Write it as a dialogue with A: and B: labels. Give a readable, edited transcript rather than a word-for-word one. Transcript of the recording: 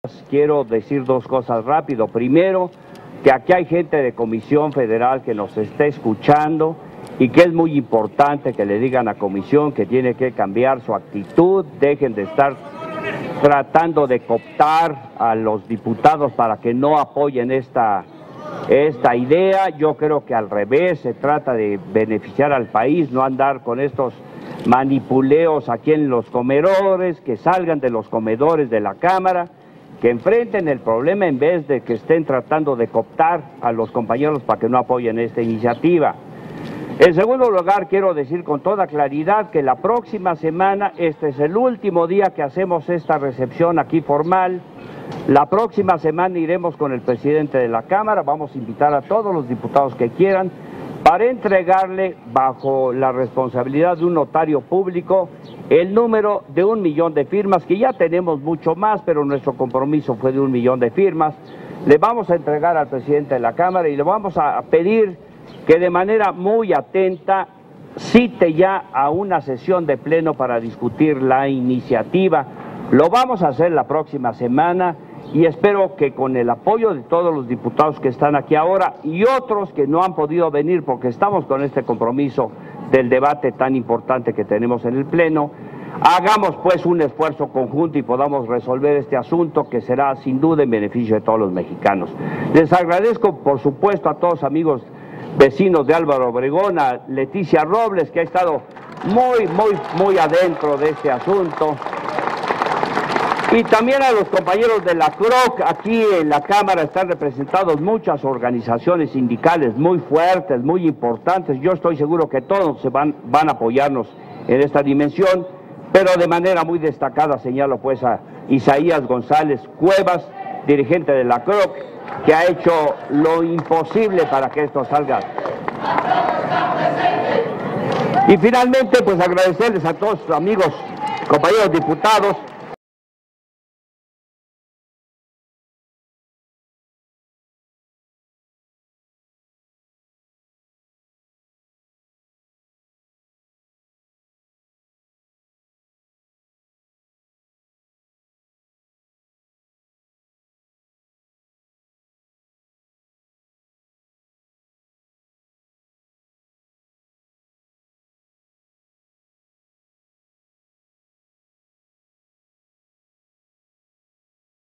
A: Quiero decir dos cosas rápido. Primero, que aquí hay gente de Comisión Federal que nos está escuchando y que es muy importante que le digan a Comisión que tiene que cambiar su actitud, dejen de estar tratando de cooptar a los diputados para que no apoyen esta idea. Yo creo que al revés, se trata de beneficiar al país, no andar con estos manipuleos aquí en los comedores, que salgan de los comedores de la Cámara, que enfrenten el problema en vez de que estén tratando de cooptar a los compañeros para que no apoyen esta iniciativa. En segundo lugar, quiero decir con toda claridad que la próxima semana, este es el último día que hacemos esta recepción aquí formal. La próxima semana iremos con el presidente de la Cámara, vamos a invitar a todos los diputados que quieran para entregarle, bajo la responsabilidad de un notario público, el número de 1 millón de firmas, que ya tenemos mucho más, pero nuestro compromiso fue de 1 millón de firmas. Le vamos a entregar al presidente de la Cámara y le vamos a pedir que de manera muy atenta cite ya a una sesión de pleno para discutir la iniciativa. Lo vamos a hacer la próxima semana y espero que con el apoyo de todos los diputados que están aquí ahora y otros que no han podido venir porque estamos con este compromiso del debate tan importante que tenemos en el Pleno, hagamos pues un esfuerzo conjunto y podamos resolver este asunto que será sin duda en beneficio de todos los mexicanos. Les agradezco por supuesto a todos amigos vecinos de Álvaro Obregón, a Leticia Robles, que ha estado muy adentro de este asunto, y también a los compañeros de la CROC. Aquí en la Cámara están representados muchas organizaciones sindicales muy fuertes, muy importantes. Yo estoy seguro que todos van a apoyarnos en esta dimensión, pero de manera muy destacada señalo pues a Isaías González Cuevas, dirigente de la CROC, que ha hecho lo imposible para que esto salga. Y finalmente pues agradecerles a todos sus amigos, compañeros diputados,